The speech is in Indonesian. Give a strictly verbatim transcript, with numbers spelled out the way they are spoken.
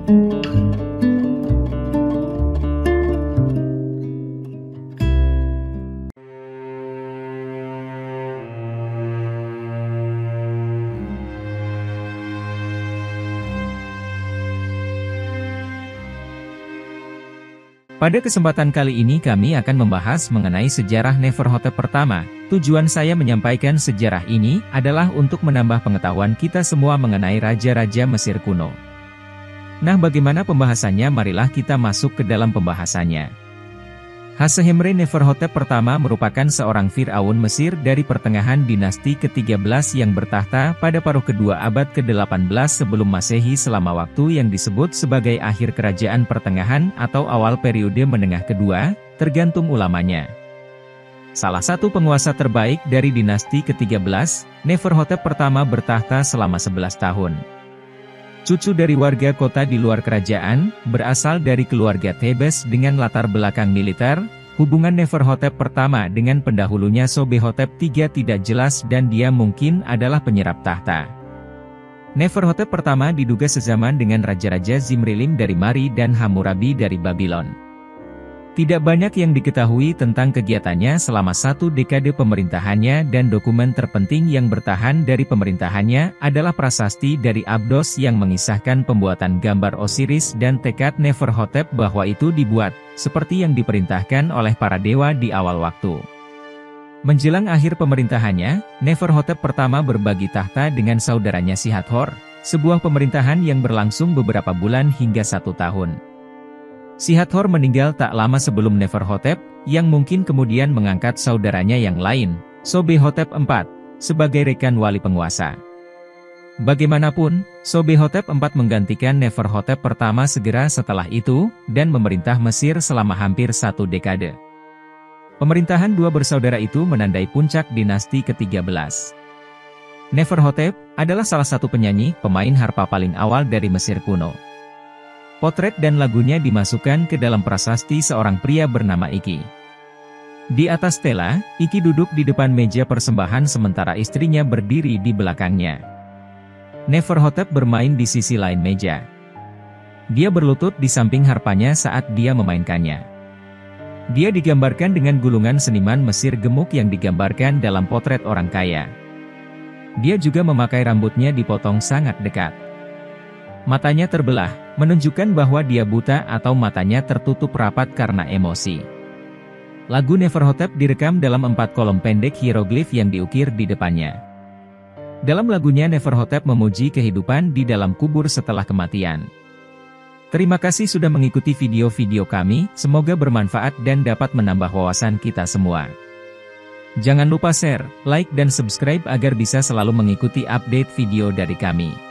Pada kesempatan kali ini kami akan membahas mengenai sejarah Neferhotep pertama. Tujuan saya menyampaikan sejarah ini adalah untuk menambah pengetahuan kita semua mengenai raja-raja Mesir kuno. Nah, bagaimana pembahasannya? Marilah kita masuk ke dalam pembahasannya. Hasehemre Neferhotep pertama merupakan seorang Fir'aun Mesir dari pertengahan dinasti ketiga belas yang bertahta pada paruh kedua abad ke delapan belas sebelum Masehi selama waktu yang disebut sebagai akhir kerajaan pertengahan atau awal periode menengah kedua, tergantung ulamanya. Salah satu penguasa terbaik dari dinasti ketiga belas, Neferhotep pertama bertahta selama sebelas tahun. Cucu dari warga kota di luar kerajaan, berasal dari keluarga Thebes dengan latar belakang militer, hubungan Neferhotep pertama dengan pendahulunya Sobehotep tiga tidak jelas dan dia mungkin adalah penyerap tahta. Neferhotep pertama diduga sezaman dengan raja-raja Zimrilim dari Mari dan Hammurabi dari Babylon. Tidak banyak yang diketahui tentang kegiatannya selama satu dekade pemerintahannya dan dokumen terpenting yang bertahan dari pemerintahannya adalah prasasti dari Abdos yang mengisahkan pembuatan gambar Osiris dan tekad Neferhotep bahwa itu dibuat, seperti yang diperintahkan oleh para dewa di awal waktu. Menjelang akhir pemerintahannya, Neferhotep pertama berbagi tahta dengan saudaranya Sihathor, sebuah pemerintahan yang berlangsung beberapa bulan hingga satu tahun. Sihathor meninggal tak lama sebelum Neferhotep, yang mungkin kemudian mengangkat saudaranya yang lain, Sobehotep keempat, sebagai rekan wali penguasa. Bagaimanapun, Sobehotep keempat menggantikan Neferhotep pertama segera setelah itu, dan memerintah Mesir selama hampir satu dekade. Pemerintahan dua bersaudara itu menandai puncak dinasti ketiga belas. Neferhotep adalah salah satu penyanyi, pemain harpa paling awal dari Mesir kuno. Potret dan lagunya dimasukkan ke dalam prasasti seorang pria bernama Iki. Di atas stela, Iki duduk di depan meja persembahan sementara istrinya berdiri di belakangnya. Neferhotep bermain di sisi lain meja. Dia berlutut di samping harpanya saat dia memainkannya. Dia digambarkan dengan gulungan seniman Mesir gemuk yang digambarkan dalam potret orang kaya. Dia juga memakai rambutnya dipotong sangat dekat. Matanya terbelah, menunjukkan bahwa dia buta atau matanya tertutup rapat karena emosi. Lagu Neferhotep direkam dalam empat kolom pendek hieroglif yang diukir di depannya. Dalam lagunya Neferhotep memuji kehidupan di dalam kubur setelah kematian. Terima kasih sudah mengikuti video-video kami, semoga bermanfaat dan dapat menambah wawasan kita semua. Jangan lupa share, like dan subscribe agar bisa selalu mengikuti update video dari kami.